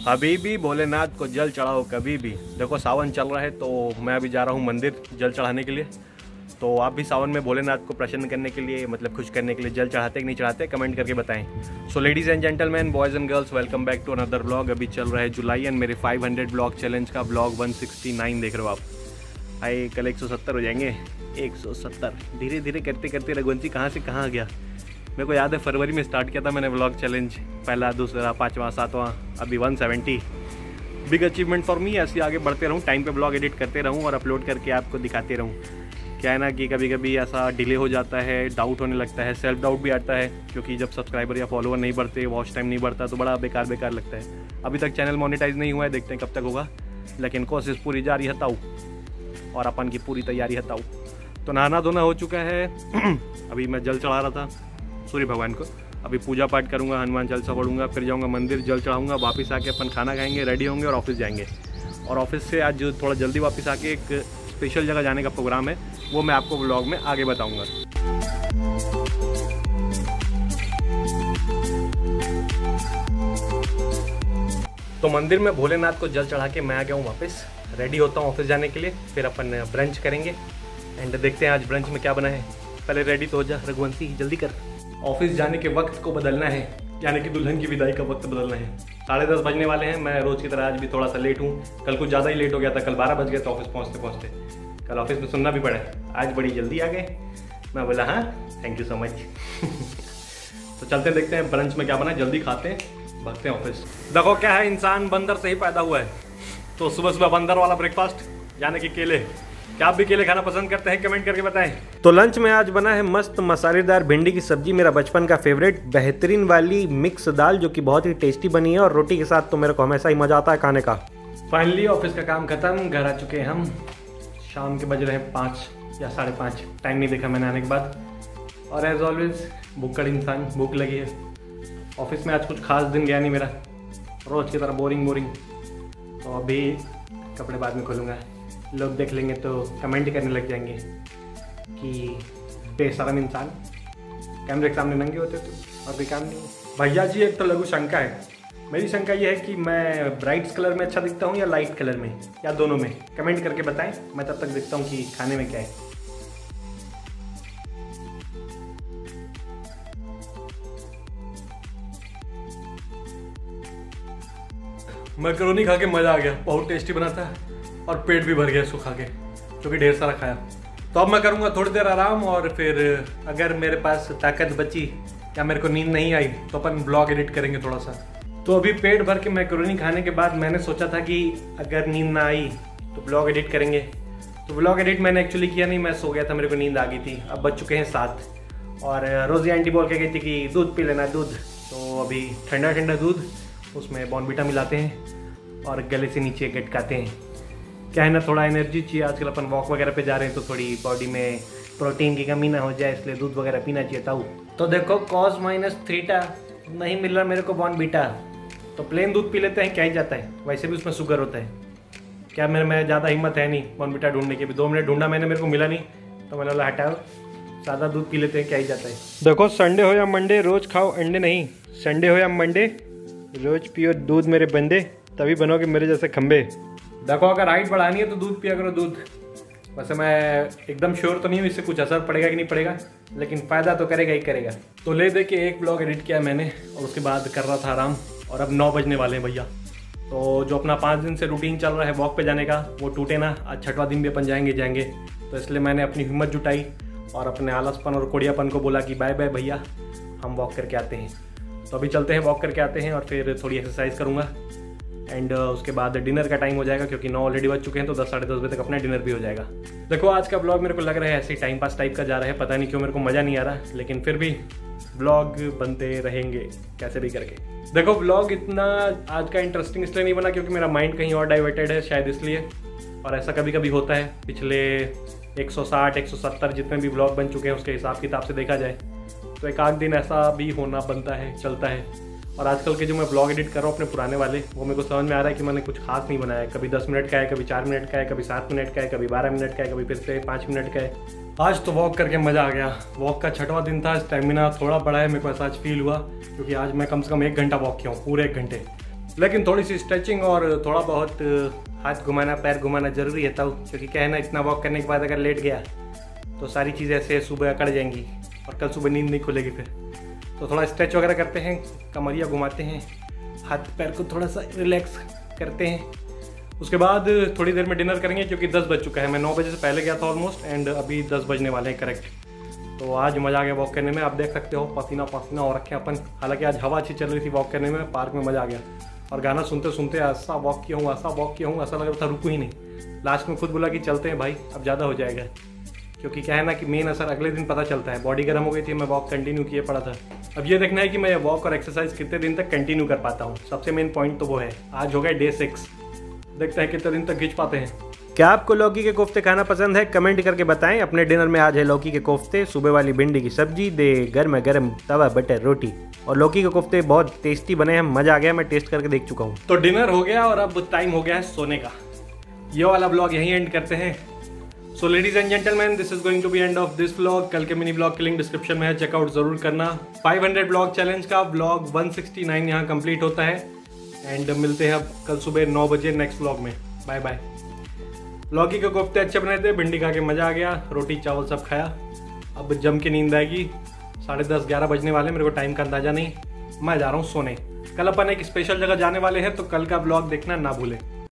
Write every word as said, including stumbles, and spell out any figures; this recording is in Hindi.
अभी भी भोलेनाथ को जल चढ़ाओ कभी भी। देखो सावन चल रहा है तो मैं अभी जा रहा हूँ मंदिर जल चढ़ाने के लिए। तो आप भी सावन में भोलेनाथ को प्रसन्न करने के लिए, मतलब खुश करने के लिए जल चढ़ाते कि नहीं चढ़ाते, कमेंट करके बताएं। So ladies and gentleman, boys and girls, welcome back to another blog. अभी चल रहा है जुलाई एंड मेरे पाँच सौ ब्लॉग चैलेंज का ब्लॉग एक सौ उनहत्तर देख रहे हो आप। आए कल एक सौ सत्तर हो जाएंगे। एक सौ सत्तर धीरे धीरे करते करते रघुवंशी कहाँ से कहाँ गया। मेरे को याद है फरवरी में स्टार्ट किया था मैंने ब्लॉग चैलेंज, पहला, दूसरा, पाँचवा, सातवां, अभी एक सौ सत्तर। Big achievement for me. ऐसे आगे बढ़ते रहूँ, टाइम पे ब्लॉग एडिट करते रहूँ और अपलोड करके आपको दिखाते रहूँ। क्या है ना कि कभी कभी ऐसा डिले हो जाता है, डाउट होने लगता है, सेल्फ डाउट भी आता है, क्योंकि जब सब्सक्राइबर या फॉलोअर नहीं बढ़ते, वॉच टाइम नहीं बढ़ता तो बड़ा बेकार बेकार लगता है। अभी तक चैनल मोनेटाइज नहीं हुआ है, देखते हैं कब तक होगा, लेकिन कोशिश पूरी जारी हताऊ और अपन की पूरी तैयारी हताऊ। तो नहाना धोना हो चुका है। अभी मैं जल चढ़ा रहा था सूर्य भगवान को। अभी पूजा पाठ करूंगा, हनुमान चालीसा पढ़ूंगा, फिर जाऊंगा मंदिर, जल चढ़ाऊंगा, वापस आके अपन खाना खाएंगे, रेडी होंगे और ऑफिस जाएंगे। और ऑफिस से आज थोड़ा जल्दी वापस आके एक स्पेशल जगह जाने का प्रोग्राम है, वो मैं आपको व्लॉग में आगे बताऊंगा। तो मंदिर में भोलेनाथ को जल चढ़ा के मैं आ गया हूँ वापस, रेडी होता हूँ ऑफिस जाने के लिए। फिर अपन ब्रंच करेंगे एंड देखते हैं आज ब्रंच में क्या बना है। पहले रेडी तो हो जा रघुवंशी, जल्दी कर। ऑफिस जाने के वक्त को बदलना है, यानी कि दुल्हन की विदाई का वक्त बदलना है। साढ़े दस बजने वाले हैं। मैं रोज़ की तरह आज भी थोड़ा सा लेट हूँ। कल कुछ ज़्यादा ही लेट हो गया था, कल बारह बज गए थे ऑफिस पहुँचते पहुँचते। कल ऑफिस में सुनना भी पड़ा, आज बड़ी जल्दी आ गए। मैं बोला हाँ थैंक यू सो मच। तो चलते देखते हैं ब्रंच में क्या बना है, जल्दी खाते हैं, भागते हैं ऑफिस। देखो क्या है, इंसान बंदर से ही पैदा हुआ है, तो सुबह सुबह बंदर वाला ब्रेकफास्ट, यानी कि केले। क्या आप भी केले खाना पसंद करते हैं, कमेंट करके बताएं। तो लंच में आज बना है मस्त मसालेदार भिंडी की सब्जी, मेरा बचपन का फेवरेट, बेहतरीन वाली मिक्स दाल जो कि बहुत ही टेस्टी बनी है, और रोटी के साथ तो मेरे को हमेशा ही मजा आता है खाने का। फाइनली ऑफिस का काम खत्म, घर आ चुके हैं हम। शाम के बज रहे हैं पाँच या साढ़े पाँच, टाइम नहीं देखा मैंने आने के बाद। और एज ऑलवेज भूखड़ इंसान, भूख लगी है। ऑफिस में आज कुछ खास दिन गया नहीं मेरा, रोज की तरह बोरिंग बोरिंग। तो अभी कपड़े बाद में खोलूँगा, लोग देख लेंगे तो कमेंट करने लग जाएंगे कि बेशरम इंसान, कैमरे के सामने नंगे होते तो और भी काम नहीं। भैया जी एक तो लघु शंका है, मेरी शंका ये है कि मैं ब्राइट्स कलर में अच्छा दिखता हूँ या लाइट कलर में, या दोनों में, कमेंट करके बताएं। मैं तब तक देखता हूँ कि खाने में क्या है। मैकरोनी खा के मज़ा आ गया, बहुत टेस्टी बना था और पेट भी भर गया इसको खा के, क्योंकि ढेर सारा खाया। तो अब मैं करूँगा थोड़ी देर आराम, और फिर अगर मेरे पास ताकत बची या मेरे को नींद नहीं आई तो अपन ब्लॉग एडिट करेंगे थोड़ा सा। तो अभी पेट भर के मैकरोनी खाने के बाद मैंने सोचा था कि अगर नींद ना आई तो ब्लॉग एडिट करेंगे। तो ब्लॉग एडिट मैंने एक्चुअली किया नहीं, मैं सो गया था, मेरे को नींद आ गई थी। अब बज चुके हैं सात, और रोजी आंटी बोल के गई थी कि दूध पी लेना, दूध। तो अभी ठंडा ठंडा दूध, उसमें बॉर्नवीटा मिलाते हैं और गले से नीचे गटकाते हैं। क्या है ना, थोड़ा एनर्जी चाहिए आजकल, अपन वॉक वगैरह पे जा रहे हैं तो थोड़ी बॉडी में प्रोटीन की कमी ना हो जाए, इसलिए दूध वगैरह पीना चाहिए था। तो देखो कॉस माइनस थ्रीटा नहीं मिल रहा मेरे को बॉर्नवीटा, तो प्लेन दूध पी लेते हैं, क्या ही जाता है, वैसे भी उसमें शुगर होता है। क्या मेरे में ज़्यादा हिम्मत है नहीं बॉर्नवीटा ढूंढने की, भी दो मिनट ढूंढा मैंने, मेरे को मिला नहीं, तो मैंने बोला हटाओ सादा दूध पी लेते हैं, क्या ही जाता है। देखो संडे हो या मंडे रोज़ खाओ अंडे नहीं, संडे हो या मंडे रोज़ पियो दूध मेरे बंदे, तभी बनोगे मेरे जैसे खंबे। देखो अगर हाइट बढ़ानी है तो दूध पिया करो, दूध। वैसे मैं एकदम श्योर तो नहीं हूँ इससे कुछ असर पड़ेगा कि नहीं पड़ेगा, लेकिन फ़ायदा तो करेगा ही करेगा। तो ले दे के एक ब्लॉग एडिट किया मैंने और उसके बाद कर रहा था आराम, और अब नौ बजने वाले हैं भैया। तो जो अपना पाँच दिन से रूटीन चल रहा है वॉक पे जाने का, वो टूटे ना। आज छठवां दिन भी अपन जाएंगे जाएंगे तो इसलिए मैंने अपनी हिम्मत जुटाई और अपने आलसपन और कोड़ियापन को बोला कि बाय बाय भैया, हम वॉक करके आते हैं। तो अभी चलते हैं, वॉक करके आते हैं और फिर थोड़ी एक्सरसाइज करूँगा, एंड uh, उसके बाद डिनर का टाइम हो जाएगा, क्योंकि नौ ऑलरेडी बज चुके हैं, तो दस साढ़े दस बजे तक अपना डिनर भी हो जाएगा। देखो आज का ब्लॉग मेरे को लग रहा है ऐसे ही टाइम पास टाइप का जा रहा है, पता नहीं क्यों मेरे को मज़ा नहीं आ रहा, लेकिन फिर भी ब्लॉग बनते रहेंगे कैसे भी करके। देखो ब्लॉग इतना आज का इंटरेस्टिंग इसलिए नहीं बना क्योंकि मेरा माइंड कहीं और डाइवर्टेड है शायद, इसलिए। और ऐसा कभी कभी होता है, पिछले एक सौ साठ एक सौ सत्तर जितने भी ब्लॉग बन चुके हैं उसके हिसाब किताब से देखा जाए तो एक आध दिन ऐसा भी होना बनता है, चलता है। और आजकल के जो मैं ब्लॉग एडिट कर रहा हूँ अपने पुराने वाले, वो मेरे को समझ में आ रहा है कि मैंने कुछ खास नहीं बनाया है। कभी दस मिनट का है, कभी चार मिनट का है, कभी सात मिनट का है, कभी बारह मिनट का है, कभी फिर से पाँच मिनट का है। आज तो वॉक करके मज़ा आ गया। वॉक का छठवां दिन था, स्टेमिना थोड़ा बड़ा है, मेरे को ऐसा आज फील हुआ क्योंकि आज मैं कम से कम एक घंटा वॉक किया हूँ, पूरे एक घंटे। लेकिन थोड़ी सी स्ट्रेचिंग और थोड़ा बहुत हाथ घुमाना पैर घुमाना ज़रूरी है तब, क्योंकि क्या है ना, इतना वॉक करने के बाद अगर लेट गया तो सारी चीज़ें ऐसे सुबह अकड़ जाएंगी और कल सुबह नींद नहीं खुलेगी फिर। तो थोड़ा स्ट्रेच वगैरह करते हैं, कमरिया घुमाते हैं, हाथ पैर को थोड़ा सा रिलैक्स करते हैं। उसके बाद थोड़ी देर में डिनर करेंगे, क्योंकि दस बज चुका है। मैं नौ बजे से पहले गया था ऑलमोस्ट, एंड अभी दस बजने वाले हैं करेक्ट। तो आज मज़ा आ गया वॉक करने में। आप देख सकते हो पसीना पसीना हो रखे अपन। हालांकि आज हवा अच्छी चल रही थी वॉक करने में, पार्क में मज़ा आ गया। और गाना सुनते सुनते ऐसा वॉक किया हूँ ऐसा वॉक किया हूँ ऐसा लग रहा था रुकू ही नहीं। लास्ट में खुद बोला कि चलते हैं भाई, अब ज़्यादा हो जाएगा, क्योंकि क्या है ना कि मेन असर अगले दिन पता चलता है। बॉडी गर्म हो गई थी, मैं वॉक कंटिन्यू किए पड़ा था। अब ये देखना है कि मैं वॉक और एक्सरसाइज कितने दिन तक कंटिन्यू कर पाता हूँ। सबसे मेन पॉइंट तो वो है। आज हो गया डे सिक्स, देखते हैं कितने दिन तक खींच पाते हैं। क्या आपको लौकी के कोफ्ते खाना पसंद है? कमेंट करके बताएं। अपने डिनर में आज है लौकी के कोफ्ते, सुबह वाली भिंडी की सब्जी, दे गर्म गर्म तवा बटर रोटी, और लौकी के कोफ्ते बहुत टेस्टी बने हैं, मजा आ गया। मैं टेस्ट करके देख चुका हूँ। तो डिनर हो गया और अब टाइम हो गया है सोने का। ये वाला ब्लॉग यहीं एंड करते हैं। So ladies and gentleman, this is going to be end of this blog. कल के मिनी ब्लॉग की लिंक डिस्क्रिप्शन में है, चेकआउट जरूर करना। फाइव हंड्रेड ब्लॉग चैलेंज का ब्लॉग वन सिक्सटी नाइन यहाँ कंप्लीट होता है, एंड मिलते हैं अब कल सुबह नौ बजे नेक्स्ट ब्लॉग में। Bye bye. लौकी के कोफ्ते अच्छे बने थे, भिंडी खा के मज़ा आ गया, रोटी चावल सब खाया। अब जम के नींद आएगी। साढ़े दस ग्यारह बजने वाले, मेरे को टाइम का अंदाजा नहीं। मैं जा रहा हूँ सोने। कल अपन एक स्पेशल जगह जाने वाले हैं, तो कल का ब्लॉग देखना ना भूलें।